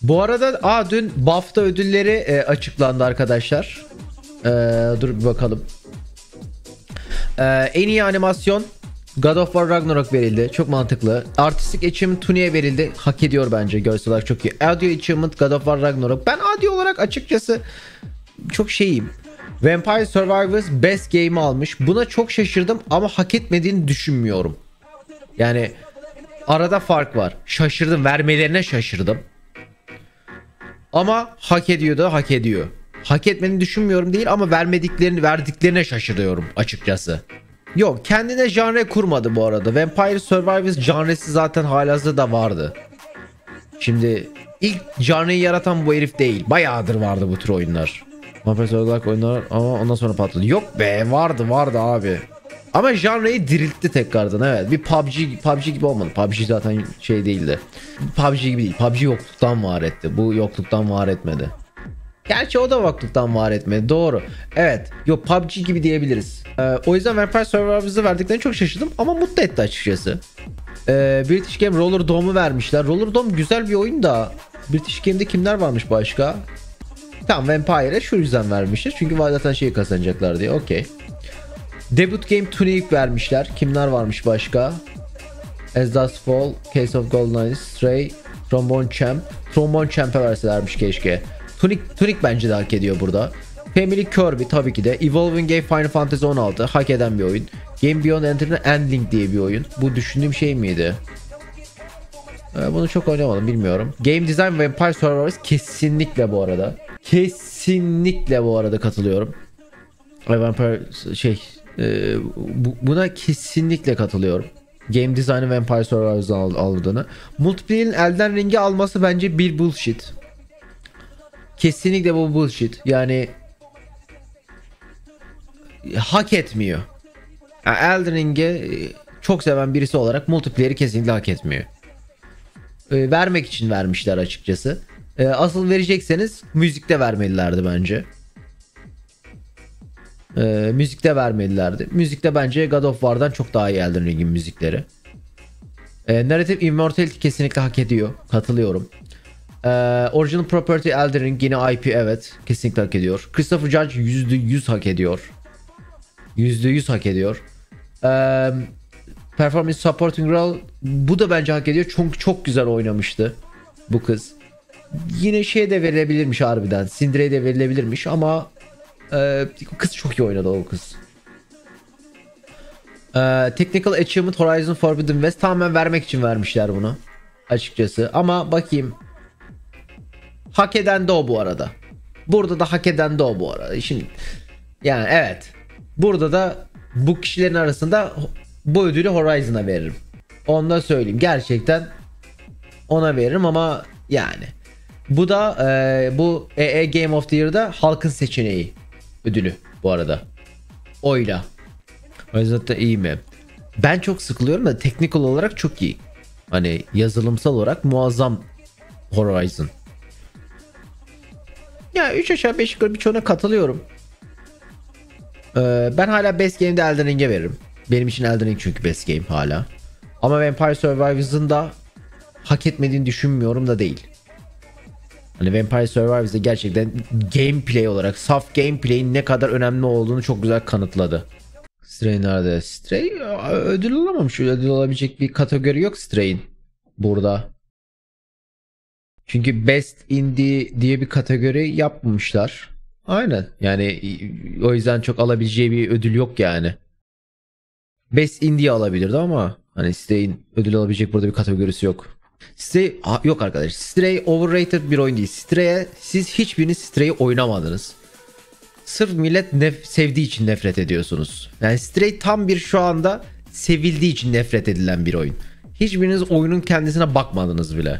Bu arada dün BAFTA ödülleri açıklandı arkadaşlar. Dur bir bakalım. En iyi animasyon God of War Ragnarok verildi. Çok mantıklı. Artistic Achievement Tuni'ye verildi. Hak ediyor bence, görsel olarak çok iyi. Audio Achievement God of War Ragnarok. Ben audio olarak açıkçası çok şeyim. Vampire Survivors Best Game almış. Buna çok şaşırdım ama hak etmediğini düşünmüyorum. Yani arada fark var. Şaşırdım. Vermelerine şaşırdım. Ama hak ediyor da hak ediyor. Hak etmediğini düşünmüyorum değil ama verdiklerine şaşırıyorum açıkçası. Yok, kendine janre kurmadı bu arada. Vampire Survivors janresi zaten halihazırda vardı. Şimdi ilk janreyi yaratan bu herif değil. Bayağıdır vardı bu tür oyunlar. Vampire Survivors oyunlar ama ondan sonra patladı. Yok be, vardı abi. Ama janreyi diriltti tekrardan, evet. Bir PUBG gibi olmadı. PUBG zaten şey değildi. PUBG gibi değil. PUBG yokluktan var etti. Bu yokluktan var etmedi. Gerçi o da yokluktan var etmedi. Doğru. Evet. Yok, PUBG gibi diyebiliriz. O yüzden Vampire Survivors'ı verdiklerini çok şaşırdım. Ama mutlu etti açıkçası. British Game Roller Dome'u vermişler. Roller Dome güzel bir oyun da. British Game'de kimler varmış başka? Tamam, Vampire'e şu yüzden vermişler. Çünkü zaten şeyi kazanacaklar diye. Okey. Debut Game Tunic vermişler. Kimler varmış başka? As Dusk Fall, Case of Golden Eyes, Stray, Trombone Champ. Trombone Champ'e verselermiş keşke. Tunic bence de hak ediyor burada. Family Kirby tabii ki de. Evolving Game Final Fantasy 16 hak eden bir oyun. Game Beyond Enter'ın Endling diye bir oyun. Bu düşündüğüm şey miydi? Bunu çok oynamadım, bilmiyorum. Game Design Vampire Survivors kesinlikle bu arada. Kesinlikle bu arada katılıyorum. Vampire buna kesinlikle katılıyorum. Game Design'ı Vampire Survivors'dan aldığını. Multiplayer'in Elden Ring'i alması bence bir bullshit. Kesinlikle bu bullshit. Yani hak etmiyor. Yani Elden Ring'i çok seven birisi olarak multiplayer'i kesinlikle hak etmiyor. Vermek için vermişler açıkçası. Asıl verecekseniz müzikte vermelilerdi bence. Müzikte vermelilerdi. Müzikte bence God of War'dan çok daha iyi Elden Ring'in müzikleri. Narrative Immortality kesinlikle hak ediyor. Katılıyorum. Original Property Elden Ring yine IP, evet. Kesinlikle hak ediyor. Christopher Judge %100 hak ediyor. %100 hak ediyor. Performance Supporting Role bu da bence hak ediyor. Çünkü çok güzel oynamıştı bu kız. Yine şey de verilebilirmiş harbiden. Syndra'ya de verilebilirmiş ama kız çok iyi oynadı, o kız. Technical Achievement Horizon Forbidden West tamamen vermek için vermişler bunu açıkçası. Ama bakayım. Hak eden de o bu arada. Burada da hak eden de o bu arada. Şimdi yani evet. Burada da bu kişilerin arasında bu ödülü Horizon'a veririm. Onu da söyleyeyim. Gerçekten ona veririm ama yani. Bu da bu EE Game of the Year'da halkın seçeneği ödülü bu arada. Oyla. Horizon da iyi mi? Ben çok sıkılıyorum da teknik olarak çok iyi. Hani yazılımsal olarak muazzam Horizon. Ya 3 aşağı 5 yukarı birçoğuna katılıyorum. Ben hala Best Game'de Elden Ring'e veririm. Benim için Elden Ring çünkü Best Game hala. Ama Vampire Survivors'ın da hak etmediğini düşünmüyorum da değil. Hani Vampire Survivors'da gerçekten gameplay olarak, saf gameplay'in ne kadar önemli olduğunu çok güzel kanıtladı. Stray nerede? Stray ödül alamamış. Ödül alabilecek bir kategori yok Stray'in burada. Çünkü Best Indie diye bir kategori yapmamışlar. Aynen. Yani o yüzden çok alabileceği bir ödül yok yani. Best Indie alabilirdi ama hani Stray'in ödül alabilecek burada bir kategorisi yok. Stray yok arkadaş. Stray overrated bir oyun değil. Stray'e siz hiçbiriniz Stray'i oynamadınız. Sırf millet sevdiği için nefret ediyorsunuz. Yani Stray tam bir şu anda sevildiği için nefret edilen bir oyun. Hiçbiriniz oyunun kendisine bakmadınız bile.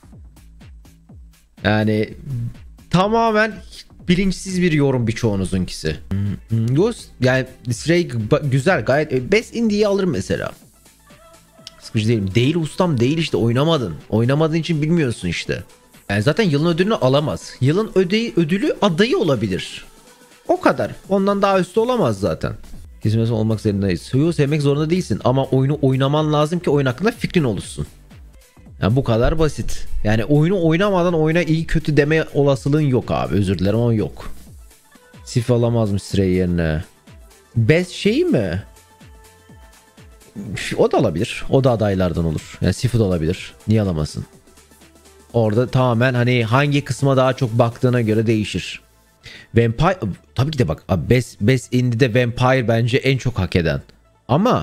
Yani tamamen bilinçsiz bir yorum birçoğunuzunkisi. Yani Stray güzel, gayet Best Indie'yi alırım mesela. Sıkıcı değilim. Değil ustam, değil işte, oynamadın. Oynamadığın için bilmiyorsun işte. Yani zaten yılın ödülünü alamaz. Yılın ödülü adayı olabilir. O kadar. Ondan daha üstü olamaz zaten. Kesinlikle olmak zorundayız. Sevmek zorunda değilsin ama oyunu oynaman lazım ki oyun hakkında fikrin oluşsun. Yani bu kadar basit. Yani oyunu oynamadan oyuna iyi kötü deme olasılığın yok abi. Özür dilerim ama yok. Sif alamaz mı Stray yerine? Best şey mi? O da olabilir. O da adaylardan olur. Yani Sif'i de olabilir. Niye alamasın? Orada tamamen hani hangi kısma daha çok baktığına göre değişir. Vampire tabii ki de bak Best Indie'de Vampire bence en çok hak eden. Ama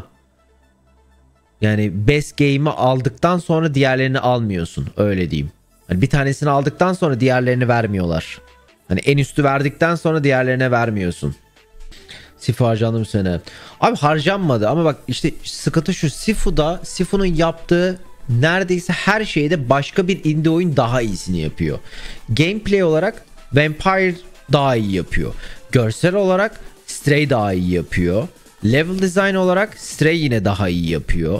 yani Best Game'i aldıktan sonra diğerlerini almıyorsun. Öyle diyeyim. Hani bir tanesini aldıktan sonra diğerlerini vermiyorlar. Hani en üstü verdikten sonra diğerlerine vermiyorsun. Sifu harcandı mı sene? Abi harcanmadı ama bak işte sıkıntı şu. Sifu'nun yaptığı neredeyse her şeyde başka bir indie oyun daha iyisini yapıyor. Gameplay olarak Vampire daha iyi yapıyor. Görsel olarak Stray daha iyi yapıyor. Level design olarak Stray yine daha iyi yapıyor.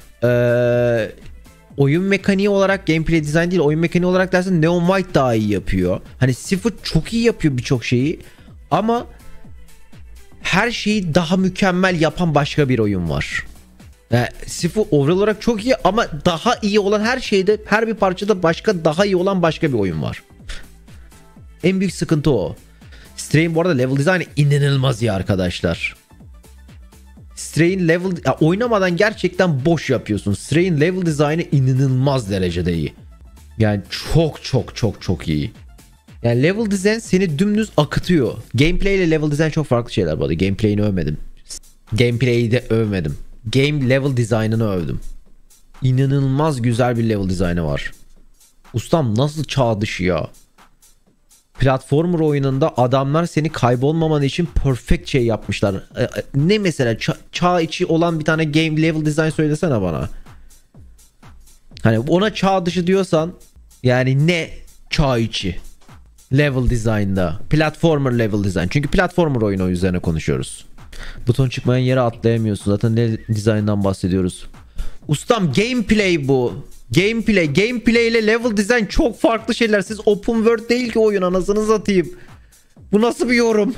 Oyun mekaniği olarak gameplay design değil, oyun mekaniği olarak dersen Neon White daha iyi yapıyor. Hani Sifu çok iyi yapıyor birçok şeyi ama her şeyi daha mükemmel yapan başka bir oyun var. Sifu overall olarak çok iyi ama daha iyi olan her şeyde, her bir parçada başka daha iyi olan başka bir oyun var. En büyük sıkıntı o. Stray'in bu arada level design'ı inanılmaz iyi arkadaşlar. Stray'in level oynamadan gerçekten boş yapıyorsun. Stray'in level design'ı inanılmaz derecede iyi. Yani çok iyi. Yani level design seni dümdüz akıtıyor. Gameplay ile level design çok farklı şeyler bu arada. Gameplay'ini övmedim. Gameplay'i de övmedim. Game level design'ını övdüm. İnanılmaz güzel bir level design'ı var. Ustam nasıl çağ dışı ya. Platformer oyununda adamlar seni kaybolmaman için perfect şey yapmışlar. Ne mesela çağ içi olan bir tane game level design söylesene bana. Hani ona çağ dışı diyorsan yani ne çağ içi level design'da, platformer level design. Çünkü platformer oyunu üzerine konuşuyoruz. Buton çıkmayan yere atlayamıyorsun. Zaten ne design'dan bahsediyoruz. Ustam gameplay bu. Gameplay ile level design çok farklı şeyler. Siz open world değil ki oyun, anasını satayım. Bu nasıl bir yorum?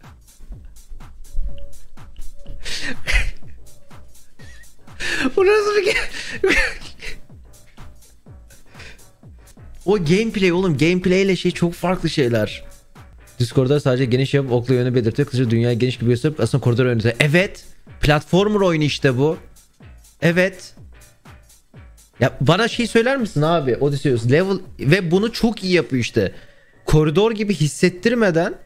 Bu nasıl bir O gameplay oğlum. Gameplay ile şey çok farklı şeyler. Discord'da sadece geniş yapıp okla yönü belirtiyor. Kısaca dünyayı geniş gibi gösterip aslında koridor yönetiyor. Evet. Platformer oyunu işte bu. Evet. Ya bana şey söyler misin abi? Odysseus level ve bunu çok iyi yapıyor işte. Koridor gibi hissettirmeden,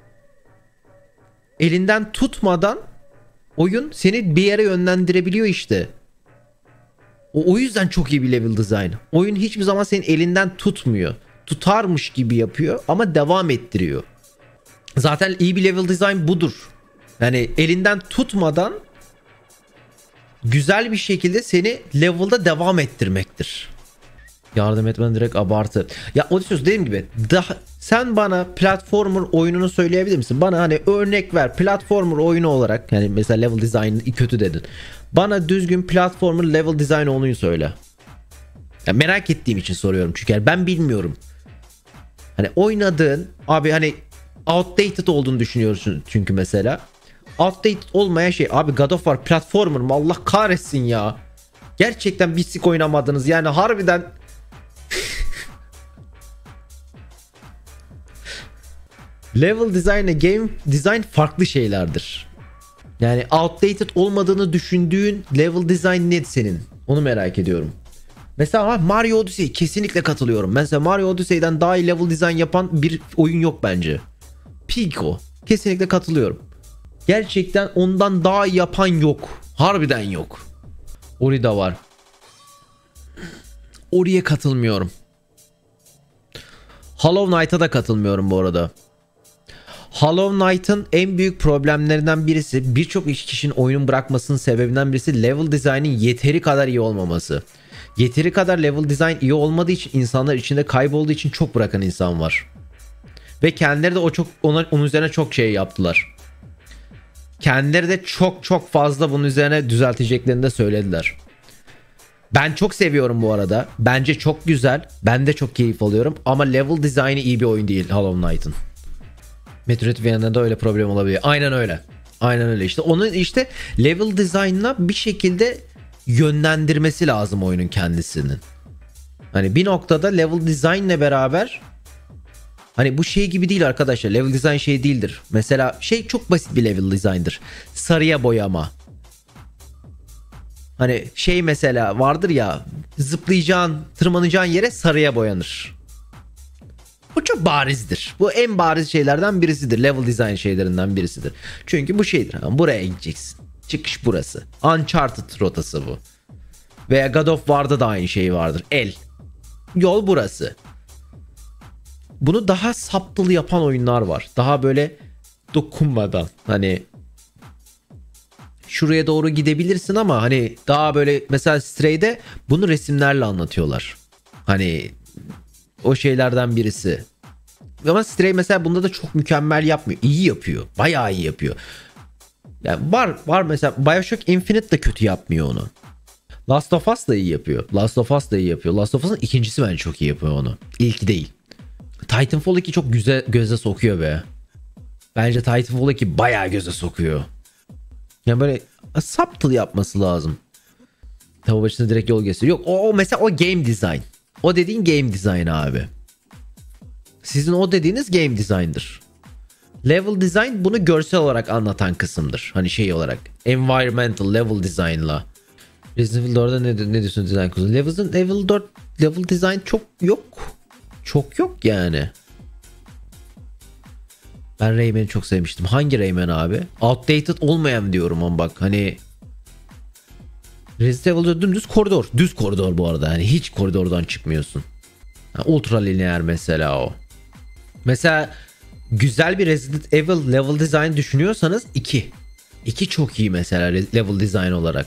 elinden tutmadan oyun seni bir yere yönlendirebiliyor işte. O yüzden çok iyi bir level design. Oyun hiçbir zaman senin elinden tutmuyor. Tutarmış gibi yapıyor ama devam ettiriyor. Zaten iyi bir level design budur. Yani elinden tutmadan güzel bir şekilde seni level'da devam ettirmektir. Yardım etmen direkt abartı. Ya Odysseus dediğim gibi sen bana platformer oyununu söyleyebilir misin? Bana hani örnek ver. Platformer oyunu olarak yani mesela level design kötü dedin. Bana düzgün platformer level design oyunu söyle. Ya merak ettiğim için soruyorum çünkü yani ben bilmiyorum. Hani oynadığın abi hani outdated olduğunu düşünüyorsun çünkü mesela. Outdated olmayan şey abi God of War platformer mı? Allah kahretsin ya. Gerçekten bisik oynamadınız yani harbiden. Level design ile game design farklı şeylerdir. Yani outdated olmadığını düşündüğün level design ne senin? Onu merak ediyorum. Mesela Mario Odyssey kesinlikle katılıyorum. Mesela Mario Odyssey'den daha iyi level design yapan bir oyun yok bence. Pico. Kesinlikle katılıyorum. Gerçekten ondan daha iyi yapan yok. Harbiden yok. Ori da var. Ori'ye katılmıyorum. Hollow Knight'a da katılmıyorum bu arada. Hollow Knight'ın en büyük problemlerinden birisi, birçok kişinin oyunun bırakmasının sebebinden birisi level design'in yeteri kadar iyi olmaması. Yeteri kadar level design iyi olmadığı için insanlar içinde kaybolduğu için çok bırakan insan var. Ve kendileri de onun üzerine çok şey yaptılar. Kendileri de çok fazla bunun üzerine düzelteceklerini de söylediler. Ben çok seviyorum bu arada. Bence çok güzel. Ben de çok keyif alıyorum. Ama level design'i iyi bir oyun değil Hollow Knight'ın. Metroid Vienna'da öyle problem olabilir. Aynen öyle. Aynen öyle işte. Onun işte level design'ına bir şekilde yönlendirmesi lazım oyunun kendisinin. Hani bir noktada level design ile beraber, hani bu şey gibi değil arkadaşlar. Level design şey değildir. Mesela şey çok basit bir level design'dır. Sarıya boyama. Hani şey mesela vardır ya, zıplayacağın, tırmanacağın yere sarıya boyanır. Bu çok barizdir. Bu en bariz şeylerden birisidir. Level design şeylerinden birisidir. Çünkü bu şeydir. Buraya gideceksin. Çıkış burası. Uncharted rotası bu. Veya God of War'da da aynı şey vardır. Yol burası. Bunu daha saptılı yapan oyunlar var. Daha böyle dokunmadan, hani şuraya doğru gidebilirsin ama hani daha böyle, mesela Stray'de bunu resimlerle anlatıyorlar. Hani o şeylerden birisi. Ama Stray mesela bunda da çok mükemmel yapmıyor. İyi yapıyor. Bayağı iyi yapıyor. Yani var mesela BioShock Infinite de kötü yapmıyor onu. Last of Us da iyi yapıyor. Last of Us'ın ikincisi bence çok iyi yapıyor onu. İlki değil. Titanfall 2 çok güzel göze sokuyor be. Bence Titanfall 2 bayağı göze sokuyor. Yani böyle subtle yapması lazım. Tabi başına direkt yol gösteriyor. Yok o mesela o game design. O dediğin game design abi. Sizin o dediğiniz game design'dır. Level design bunu görsel olarak anlatan kısımdır. Hani şey olarak. Environmental level design'la. Resident Evil 4'da ne diyorsun design konusunda? Level 4 level design çok yok. Çok yok yani. Ben Rayman'i çok sevmiştim. Hangi Rayman abi? Outdated olmayan diyorum ama bak hani Resident Evil'da dümdüz koridor. Düz koridor bu arada. Yani hiç koridordan çıkmıyorsun. Ultra lineer mesela o. Mesela güzel bir Resident Evil level design düşünüyorsanız 2. 2 çok iyi mesela level design olarak.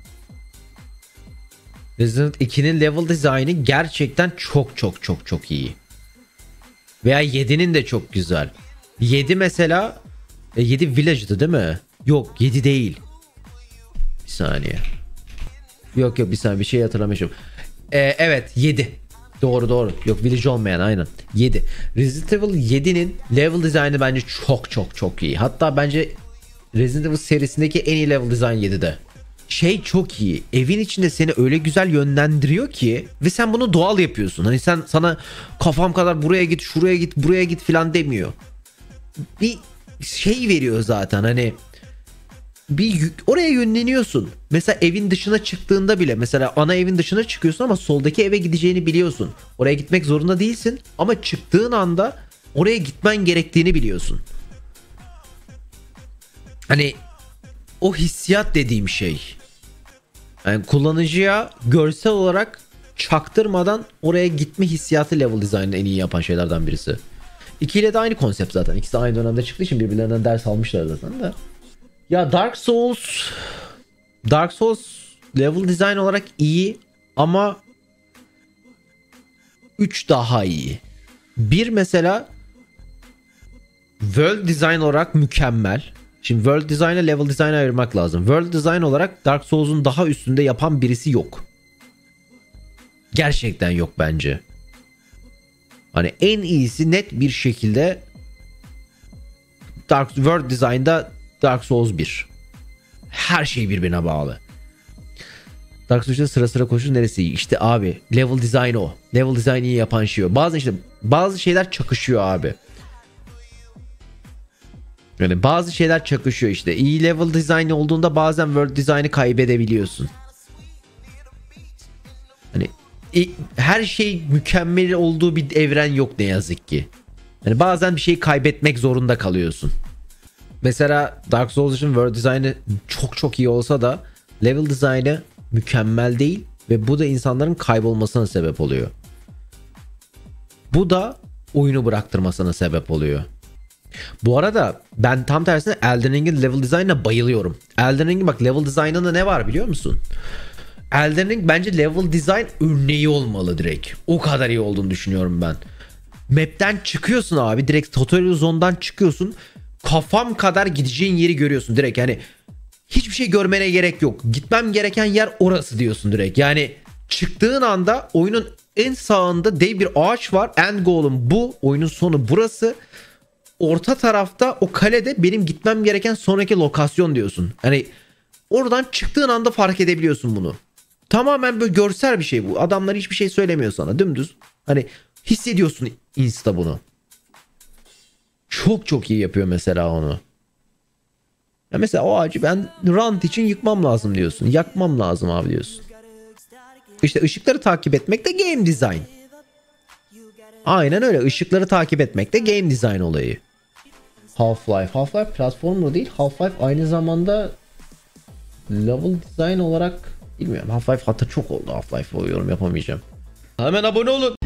Resident 2'nin level design'ı gerçekten çok iyi. Veya 7'nin de çok güzel. 7 mesela 7 Village'dı değil mi? Yok 7 değil. Bir saniye. Yok bir saniye, bir şey hatırlamışım. Evet 7. Doğru. Yok Village olmayan, aynen. 7. Resident Evil 7'nin level design'ı bence çok iyi. Hatta bence Resident Evil serisindeki en iyi level design 7'de. Şey çok iyi. Evin içinde seni öyle güzel yönlendiriyor ki ve sen bunu doğal yapıyorsun. Hani sana kafam kadar buraya git, şuraya git, buraya git filan demiyor. Bir şey veriyor zaten, hani oraya yönleniyorsun. Mesela evin dışına çıktığında bile, mesela ana evin dışına çıkıyorsun ama soldaki eve gideceğini biliyorsun. Oraya gitmek zorunda değilsin ama çıktığın anda oraya gitmen gerektiğini biliyorsun. Hani o hissiyat dediğim şey. Yani kullanıcıya görsel olarak çaktırmadan oraya gitme hissiyatı level design'ı en iyi yapan şeylerden birisi. 2 ile de aynı konsept zaten. İkisi de aynı dönemde çıktığı için birbirlerinden ders almışlar zaten de. Ya Dark Souls level design olarak iyi ama 3 daha iyi. Bir mesela world design olarak mükemmel. Şimdi world design ile level design'ı ayırmak lazım. World design olarak Dark Souls'un daha üstünde yapan birisi yok. Gerçekten yok bence. Hani en iyisi net bir şekilde World Design'da Dark Souls 1. Her şey birbirine bağlı. Dark Souls'da sıra koşu neresi iyi? İşte abi level design o. Level design iyi yapan şey o. Bazı şeyler çakışıyor abi. Yani bazı şeyler çakışıyor işte. İyi level design olduğunda bazen world design'ı kaybedebiliyorsun. Hani her şey mükemmel olduğu bir evren yok ne yazık ki. Yani bazen bir şeyi kaybetmek zorunda kalıyorsun. Mesela Dark Souls için world design'ı çok iyi olsa da level design'ı mükemmel değil ve bu da insanların kaybolmasına sebep oluyor. Bu da oyunu bıraktırmasına sebep oluyor. Bu arada ben tam tersine Elden Ring'in level design'ına bayılıyorum. Elden Ring'in bak level design'ında ne var biliyor musun? Elden Ring bence level design örneği olmalı direkt. O kadar iyi olduğunu düşünüyorum ben. Map'ten çıkıyorsun abi, direkt tutorial zone'dan çıkıyorsun. Kafam kadar gideceğin yeri görüyorsun direkt, yani hiçbir şey görmene gerek yok. Gitmem gereken yer orası diyorsun direkt. Yani çıktığın anda oyunun en sağında dev bir ağaç var. End goal'um bu. Oyunun sonu burası. Orta tarafta o kalede benim gitmem gereken sonraki lokasyon diyorsun. Hani oradan çıktığın anda fark edebiliyorsun bunu. Tamamen böyle görsel bir şey bu. Adamlar hiçbir şey söylemiyor sana. Dümdüz. Hani hissediyorsun Insta bunu. Çok çok iyi yapıyor mesela onu. Ya mesela o ağacı ben rant için yıkmam lazım diyorsun. Yakmam lazım abi diyorsun. İşte ışıkları takip etmek de game design. Aynen öyle. Işıkları takip etmek de game design olayı. Half-Life. Half-Life platformlu değil. Half-Life aynı zamanda level design olarak bilmiyorum. Half-Life hatta çok oldu. Half-Life yorum yapamayacağım. Hemen abone olun.